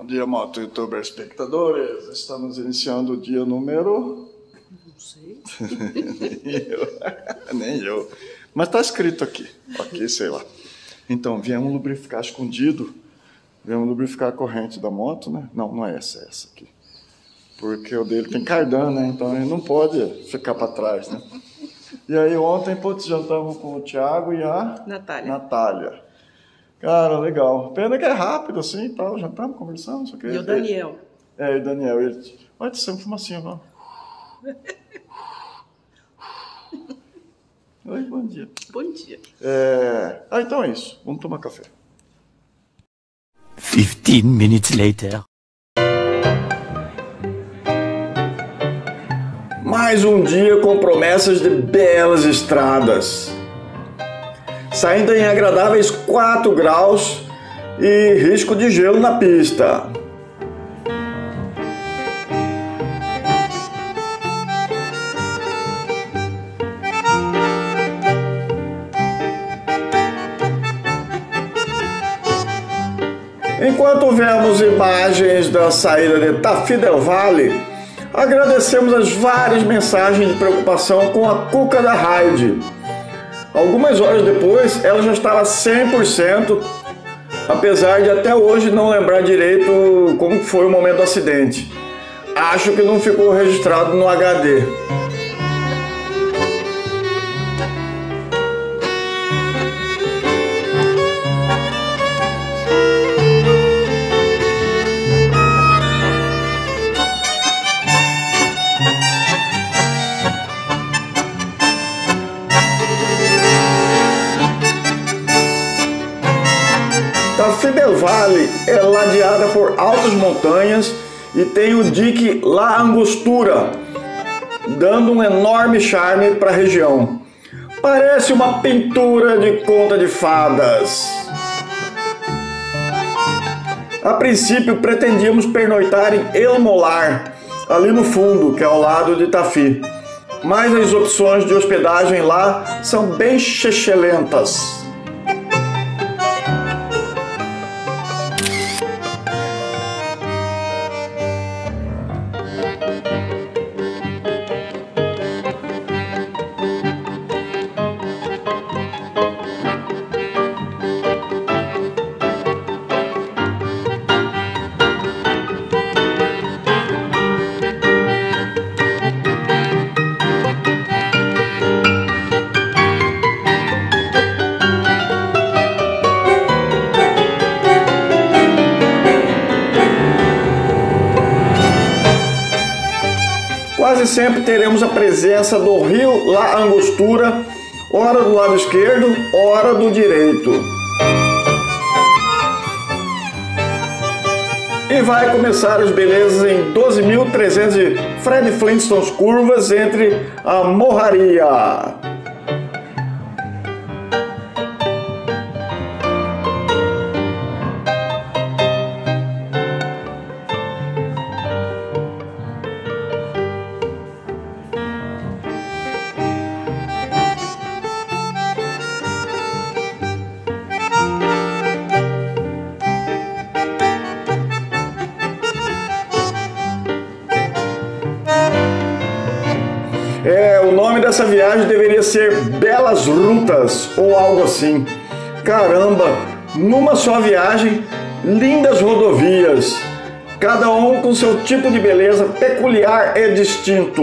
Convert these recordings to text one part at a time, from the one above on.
Bom dia, Moto Youtuber espectadores. Estamos iniciando o dia número... Não sei. Nem eu. Mas tá escrito aqui. Aqui, sei lá. Então, viemos lubrificar escondido. Viemos lubrificar a corrente da moto, né? Não, não é essa, é essa aqui. Porque o dele tem cardan, né? Então ele não pode ficar para trás, né? E aí ontem, putz, jantamos com o Thiago e a... Natália. Cara, legal. Pena que é rápido, assim, tal. Jantamos, conversamos, não sei o quê. E o Daniel. E o Daniel. Ele... Olha, tem um fumacinho, ó. Oi, bom dia. Bom dia. Então é isso. Vamos tomar café. 15 minutes later. Mais um dia com promessas de belas estradas. Saindo em agradáveis 4 graus e risco de gelo na pista. Enquanto vemos imagens da saída de Tafí del Valle, agradecemos as várias mensagens de preocupação com a Cuca da Raid. Algumas horas depois, ela já estava 100%, apesar de até hoje não lembrar direito como foi o momento do acidente. Acho que não ficou registrado no HD. Tafí del Valle é ladeada por altas montanhas e tem o dique La Angostura, dando um enorme charme para a região. Parece uma pintura de conta de fadas. A princípio pretendíamos pernoitar em El Molar, ali no fundo, que é ao lado de Tafí. Mas as opções de hospedagem lá são bem excelentes. Quase sempre teremos a presença do rio La Angostura, ora do lado esquerdo, ora do direito. E vai começar as belezas em 12.300 Fred Flintstones curvas entre a morraria. O nome dessa viagem deveria ser Belas Rutas ou algo assim. Caramba, numa só viagem, lindas rodovias, cada um com seu tipo de beleza peculiar e distinto.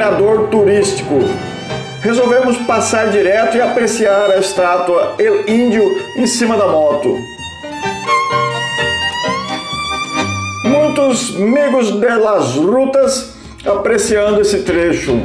mirador turístico. Resolvemos passar direto e apreciar a estátua El Índio em cima da moto. Muitos amigos de las rutas apreciando esse trecho.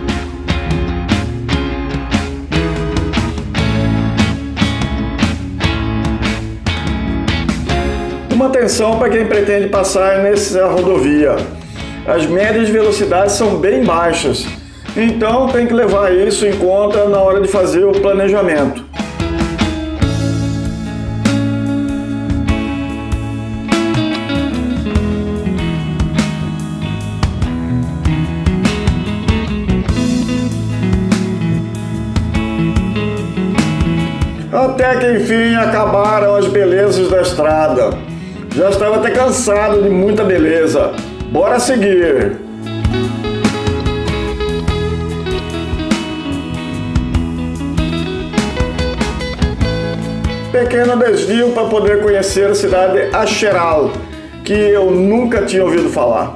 Uma atenção para quem pretende passar nessa rodovia. As médias de velocidade são bem baixas, então tem que levar isso em conta na hora de fazer o planejamento. Até que enfim acabaram as belezas da estrada. Já estava até cansado de muita beleza. Bora seguir! Pequeno desvio para poder conhecer a cidade Axeral, que eu nunca tinha ouvido falar.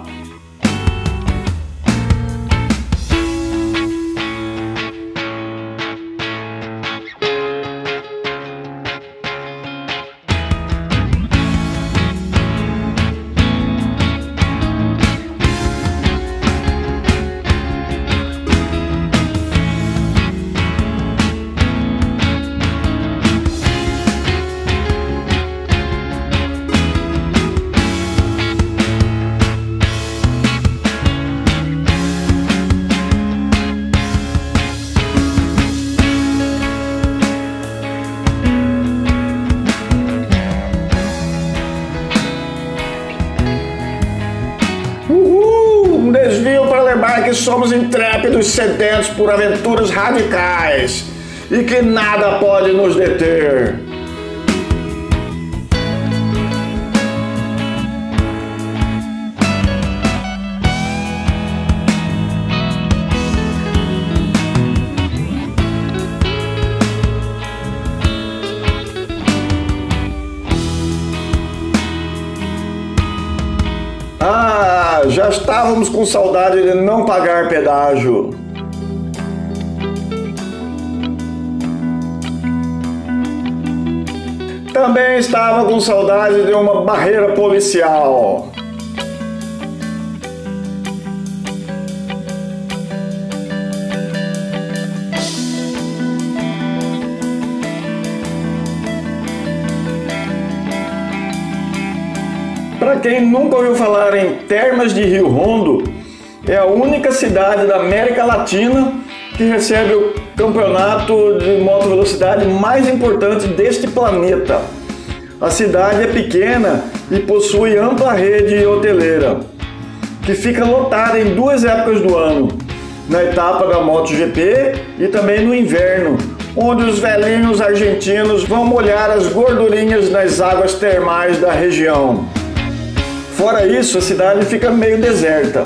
Um desvio para lembrar que somos intrépidos, sedentos por aventuras radicais e que nada pode nos deter. Já estávamos com saudade de não pagar pedágio. Também estava com saudade de uma barreira policial. Para quem nunca ouviu falar em Termas de Rio Hondo, é a única cidade da América Latina que recebe o campeonato de moto velocidade mais importante deste planeta. A cidade é pequena e possui ampla rede hoteleira, que fica lotada em duas épocas do ano, na etapa da MotoGP e também no inverno, onde os velhinhos argentinos vão molhar as gordurinhas nas águas termais da região. Fora isso, a cidade fica meio deserta.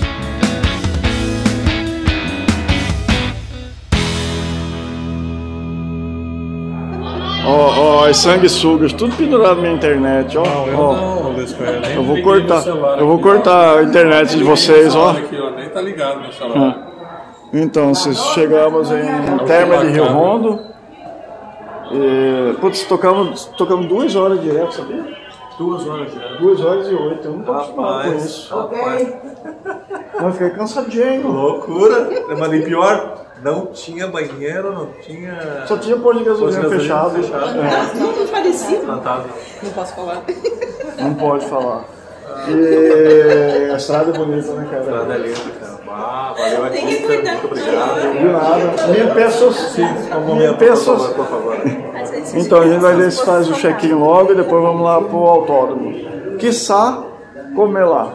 Ó, as sanguessugas, tudo pendurado na internet, ó. Eu vou cortar a internet de vocês, ó. Nem tá ligado no celular. Então, chegamos em Termas de Rio Hondo. Putz, tocamos 2 horas direto, sabia? 2 horas já. 2h08, eu não tô acostumado com isso. Ok. Mas fiquei cansadinho. Loucura. Mas e pior, não tinha banheiro, não tinha... Só tinha pôr de gasolina fechado. Tudo parecido. Fantasma. Não posso falar. Não pode falar. E a estrada é bonita, né, cara? A estrada é linda, cara. Valeu a dica, muito obrigado. De nada. 1000 pesos. Por favor. Então a gente vai ver se faz o check-in logo e depois vamos lá pro autódromo. Quiçá comer lá.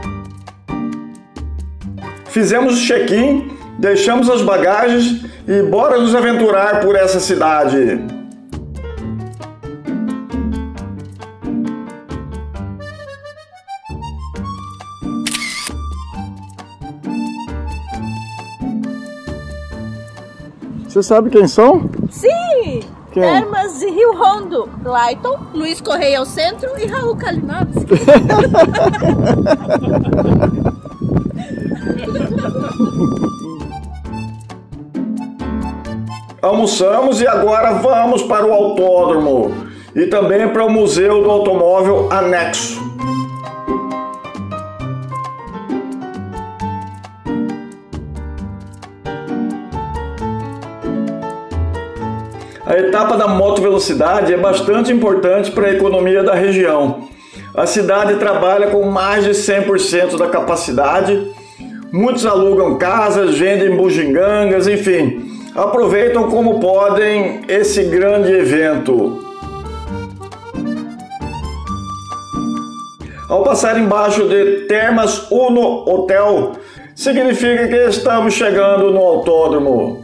Fizemos o check-in, deixamos as bagagens e bora nos aventurar por essa cidade. Você sabe quem são? Sim! Quem? Termas de Rio Hondo. Clayton, Luiz Correia ao centro e Raul Kalinowski. almoçamos e agora vamos para o autódromo e também para o Museu do Automóvel Anexo. A etapa da motovelocidade é bastante importante para a economia da região. A cidade trabalha com mais de 100% da capacidade, muitos alugam casas, vendem bugigangas, enfim, aproveitam como podem esse grande evento. Ao passar embaixo de Termas Uno Hotel, significa que estamos chegando no autódromo.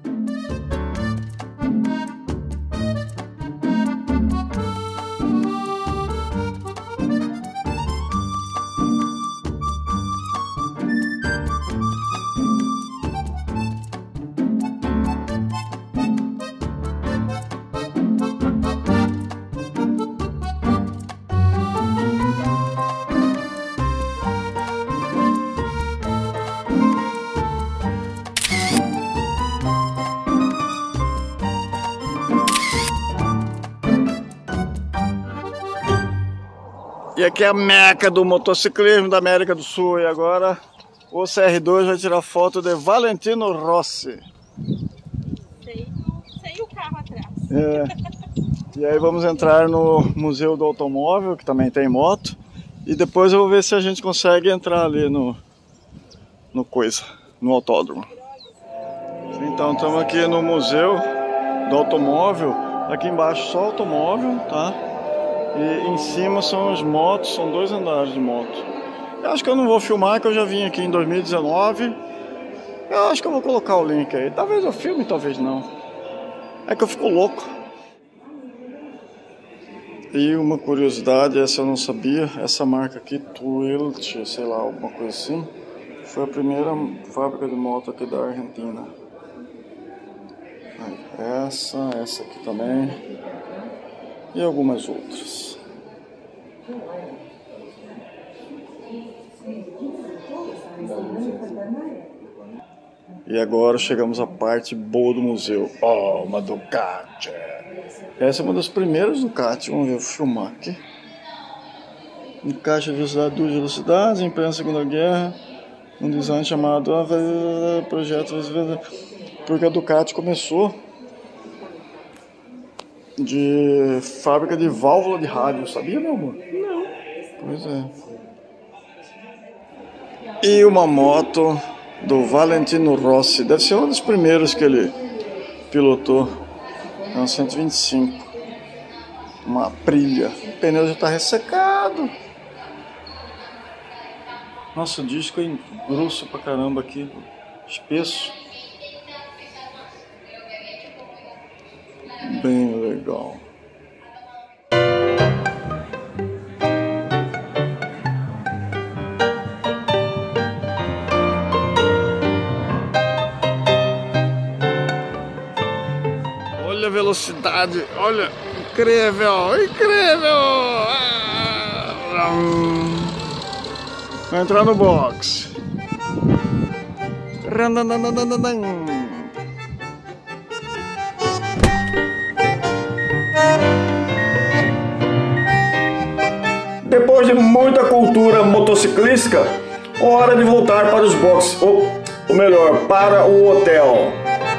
E aqui é a meca do motociclismo da América do Sul. E agora o CR2 vai tirar foto de Valentino Rossi. Sem o carro atrás. É. E aí vamos entrar no Museu do Automóvel, que também tem moto. E depois eu vou ver se a gente consegue entrar ali no autódromo. Então estamos aqui no Museu do Automóvel. Aqui embaixo só automóvel, tá? E em cima são as motos, são 2 andares de moto. Eu acho que eu não vou filmar, que eu já vim aqui em 2019. Eu acho que eu vou colocar o link aí. Talvez eu filme, talvez não. É que eu fico louco. E uma curiosidade, essa eu não sabia, essa marca aqui, Twilch, sei lá, alguma coisa assim, foi a primeira fábrica de moto aqui da Argentina. Essa aqui também. E algumas outras. E agora chegamos à parte boa do museu. Oh, uma Ducati. Essa é uma das primeiras Ducati. Vamos ver, vou filmar aqui. Um caixa de velocidade, 2 velocidades, em plena Segunda Guerra. Um design chamado Projeto. Porque a Ducati começou de fábrica de válvula de rádio, sabia, meu amor? Não. Pois é. E uma moto do Valentino Rossi, deve ser uma das primeiras que ele pilotou. É uma 125. Uma Aprilia. O pneu já está ressecado. Nossa, o disco é grosso pra caramba aqui, espesso. Bem legal. Olha a velocidade, olha, incrível, incrível! Vai entrar no box. Depois de muita cultura motociclística, hora de voltar para os boxes, ou melhor, para o hotel.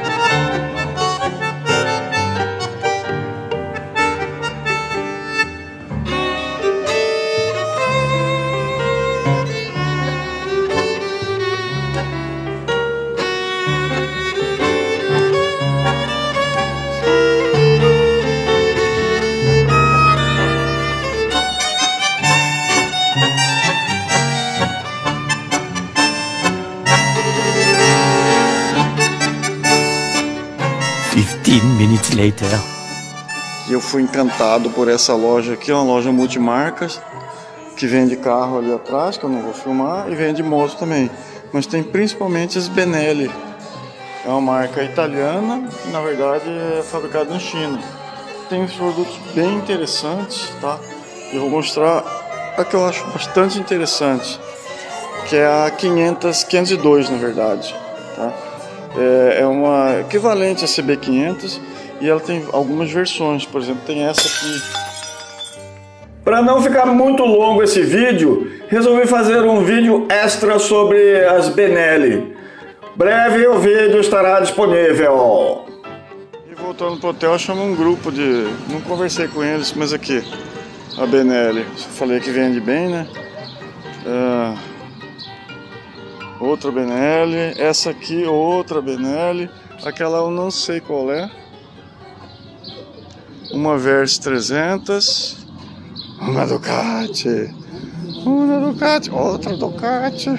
Minutes later. E eu fui encantado por essa loja aqui, é uma loja multimarcas, que vende carro ali atrás, que eu não vou filmar, e vende moto também. Mas tem principalmente as Benelli. É uma marca italiana, que na verdade é fabricada na China. Tem uns produtos bem interessantes, tá? Eu vou mostrar a que eu acho bastante interessante, que é a 502 na verdade, tá? É uma equivalente a CB500 e ela tem algumas versões. Por exemplo, tem essa aqui. Para não ficar muito longo esse vídeo, resolvi fazer um vídeo extra sobre as Benelli. Breve o vídeo estará disponível. E voltando pro hotel, eu chamo um grupo de... Não conversei com eles, mas aqui, a Benelli. Eu falei que vende bem, né? Outra Benelli. Essa aqui, outra Benelli. Aquela eu não sei qual é. Uma Versa 300. Uma Ducati. Uma Ducati. Outra Ducati.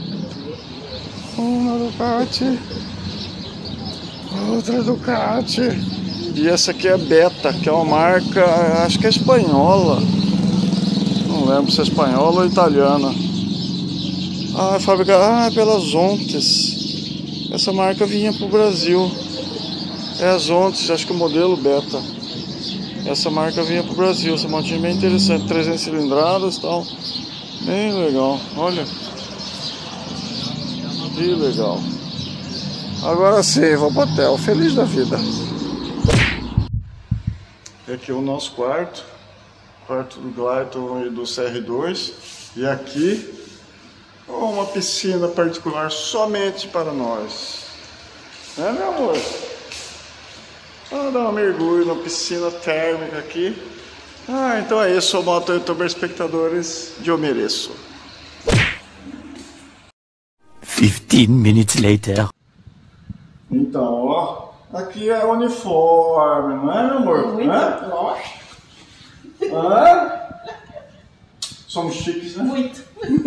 Uma Ducati. Outra Ducati. E essa aqui é Beta, que é uma marca, acho que é espanhola. Não lembro se é espanhola ou italiana. Fabricada pelas Ontes. Essa marca vinha pro Brasil. É as Ontes, acho que o modelo Beta. Essa marca vinha pro Brasil. Essa motinha é bem interessante, 300 cilindradas e tal. Bem legal, olha. Que legal. Agora sim, vou pro hotel, feliz da vida. Aqui é o nosso quarto. Quarto do Glayton e do CR2. E aqui, uma piscina particular somente para nós. Né, meu amor? Vamos dar um mergulho na piscina térmica aqui. Então é isso, moto youtuber espectadores, eu mereço. 15 minutes later. Então, ó, aqui é uniforme, não é, meu amor? Muito, Somos chiques, né? muito.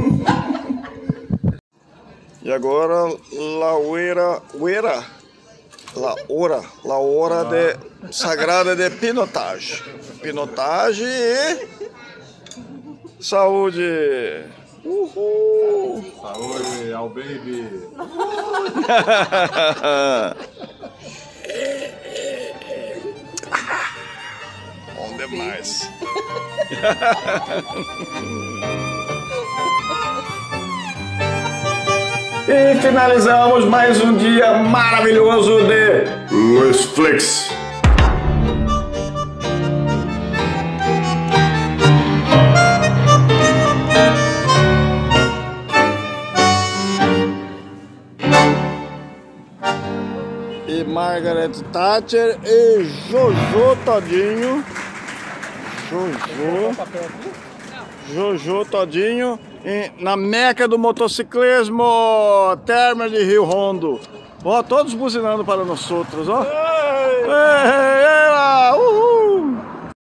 E agora, la hora de sagrada de pinotage. Pinotage e saúde. Uhul! Saúde ao baby! Bom demais! E finalizamos mais um dia maravilhoso de Luiz Flix. E Margaret Thatcher e Jojo Todinho. Jojo Todinho na meca do motociclismo, Termas de Rio Hondo. Ó, todos buzinando para nós outros, ó. Ei, ei, ei.